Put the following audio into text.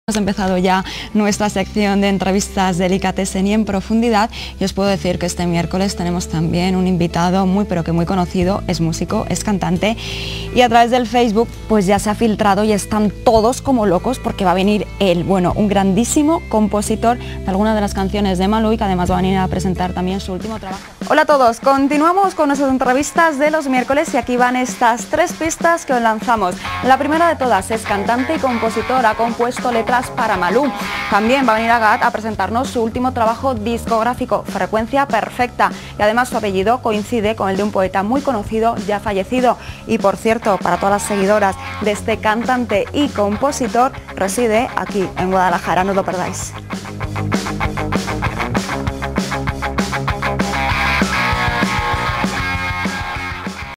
Hemos empezado ya nuestra sección de entrevistas Delicatessen y en profundidad y os puedo decir que este miércoles tenemos también un invitado muy pero que muy conocido, es músico, es cantante y a través del Facebook pues ya se ha filtrado y están todos como locos porque va a venir él, bueno, un grandísimo compositor de algunas de las canciones de Malú y que además va a venir a presentar también su último trabajo. Hola a todos, continuamos con nuestras entrevistas de los miércoles y aquí van estas tres pistas que os lanzamos. La primera de todas, es cantante y compositor, ha compuesto letras para Malú. También va a venir a GAT a presentarnos su último trabajo discográfico, Frecuencia Perfecta, y además su apellido coincide con el de un poeta muy conocido ya fallecido. Y por cierto, para todas las seguidoras de este cantante y compositor, reside aquí en Guadalajara, no os lo perdáis.